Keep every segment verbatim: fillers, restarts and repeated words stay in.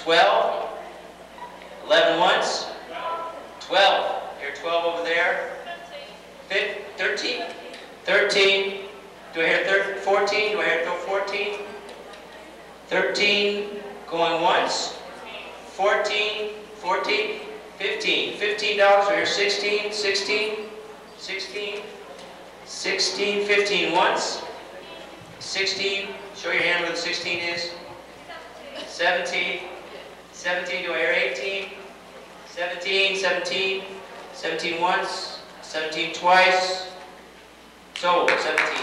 twelve. eleven once. twelve. Here, twelve over there. thirteen. thirteen. Do I hear fourteen? Do I hear fourteen? thirteen. Going once. fourteen. fourteen. fifteen. fifteen dollars. Do I hear sixteen? sixteen. sixteen. sixteen. fifteen once. sixteen. Show your hand where the sixteen is. seventeen. seventeen. Do I hear eighteen? seventeen. seventeen. seventeen once. seventeen twice. Sold. seventeen.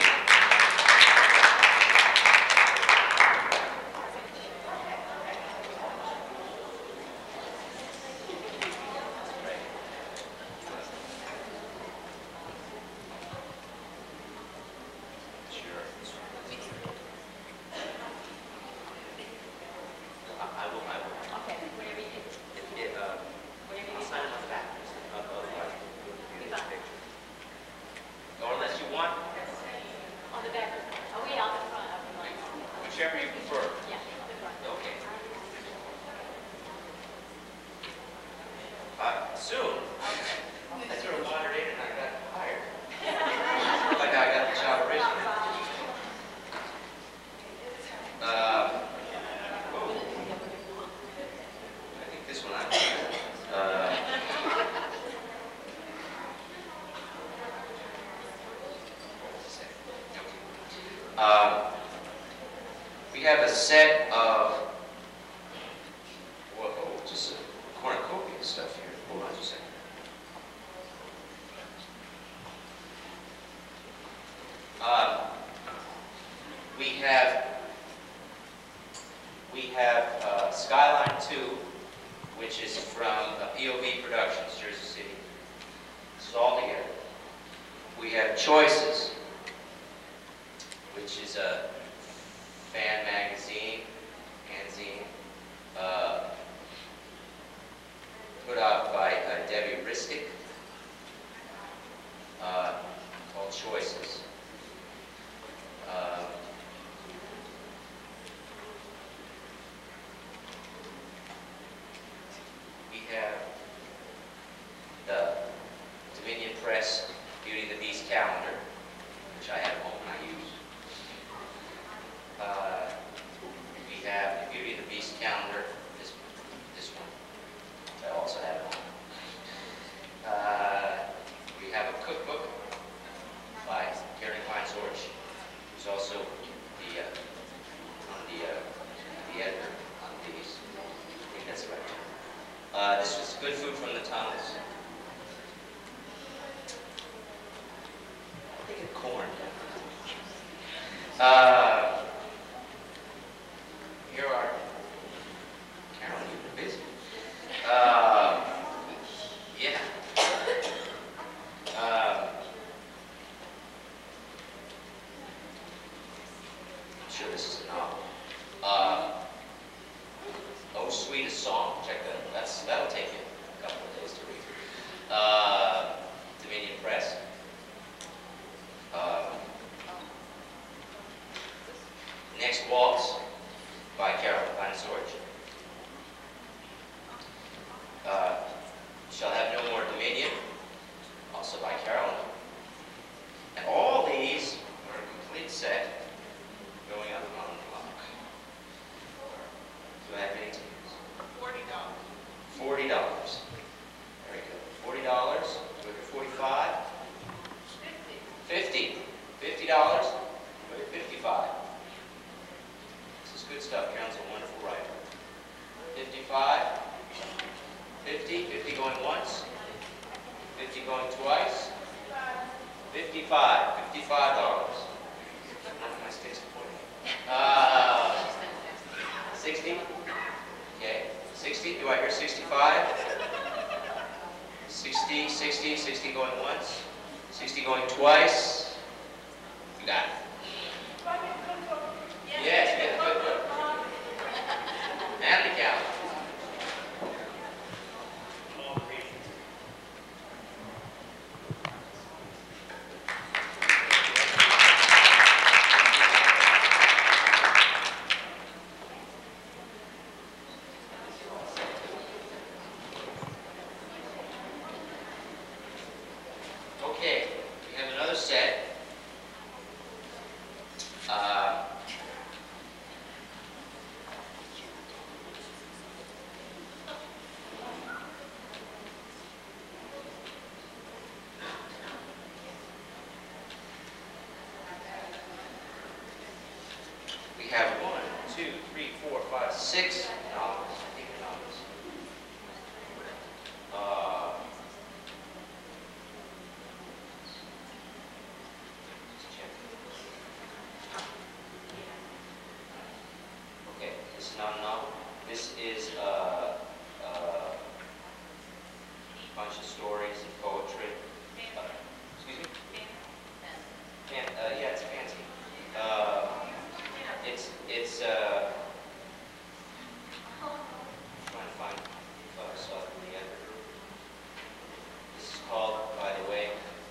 Whichever you prefer. Yeah. Okay. Uh, soon. I sort of wandered in and I got hired. Like I got the job originally. Uh, oh. I think this one I uh, um, we have a set of, whoa, just a cornucopia of stuff here. Hold on just a second. Um, we have, we have uh, Skyline two, which is from uh, P O V Productions, Jersey City. It's all together. We have Choices, which is a fan magazine, fanzine, uh, put out by uh, Debbie Ristic, uh, called Choices. Um, we have the Dominion Press Beauty and the Beast calendar, which I have at home and I use. Uh, we have the Beauty and the Beast calendar, this, this one, which I also have at home. Uh, we have a cookbook by Karen Klein-Zorch, who's also the, uh, on the, uh, the editor on these. I think that's right. Uh, this was Good Food from the Tunnels. I think it's corn. Uh, Here are, Carolyn, you've been busy. Uh, yeah. Uh, I'm sure this is a novel. Uh, Oh, Sweet a Song. Check that. That's that'll take you a couple of days to read. Uh, Dominion Press. Uh, Next Waltz by Carol Klein-Zorch. Uh, Shall Have No More Dominion, also by Carolyn. And all these are a complete set going up on the clock. Do I have any tickets? Forty dollars. Forty dollars. Very good. Forty dollars. Do I get forty-five? Fifty. Fifty. Fifty dollars. Do I get fifty-five? This is good stuff. Carolyn's a wonderful writer. Fifty-five. Fifty. Fifty going once. Fifty going twice. Fifty-five. Fifty-five dollars. My sticks are forty. Uh, sixty. Okay. Sixty. Do I hear sixty-five? Sixty. Sixty. Sixty going once. Sixty going twice. You got it. Yes, yes, good, good. And the calendar. six novels. I think they're novels. Uh, just check. Okay, this is not a novel. This is uh, uh, a bunch of stories and poetry. Uh, excuse me? Fan, uh, yeah, it's fancy. Uh, it's it's. Uh, trying to find uh, stuff in the editor. This is called, by the way,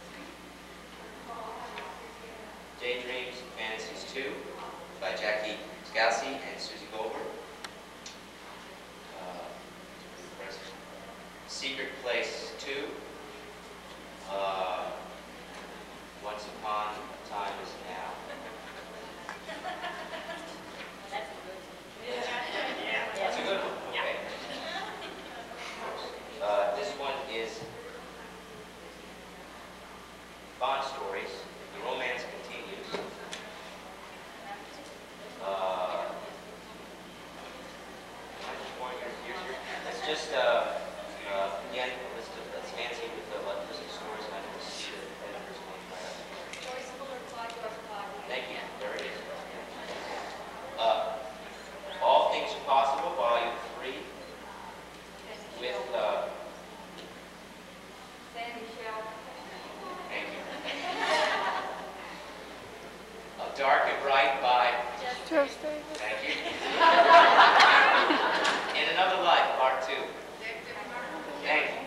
Daydreams and Fantasies two by Jackie Scassi and Susie Goldberg. Uh, Secret Place two. Uh, Once Upon a Time Is Now. That's a good one. Okay. Uh, this one is Bond Stories. The Romance Continues. Uh, it's just, uh, uh, again, a list of, that's fancy with the uh, list of stories, and I don't see the editor's name right up. Thank you. There it is. Uh, All Things Are Possible, Volume three, with, uh, thank you. uh, Dark and Bright by Just David. Thank you. In Another Life, Part two. Thank you.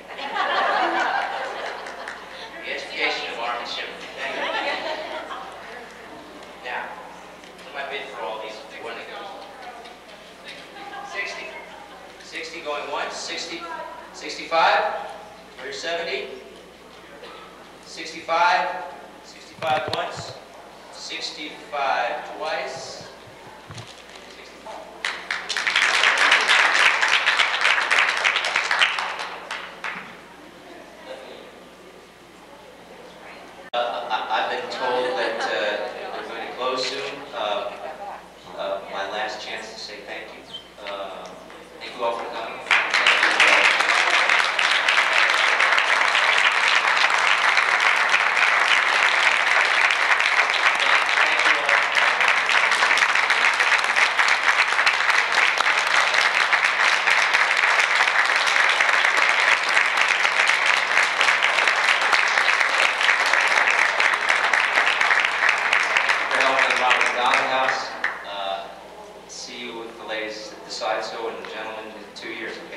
The Education of Armin Shimmerman. Thank you. Now, what's my bid for all these? When they go? sixty. sixty going once, sixty, sixty-five, we're seventy, sixty-five, sixty-five once, sixty-five twice, Uh, I, I've been told that uh, they're going to close soon. Uh, uh, my last chance to say thank you. Uh, thank you all for coming. Uh, see you with the ladies that decide so and the gentlemen in two years, okay?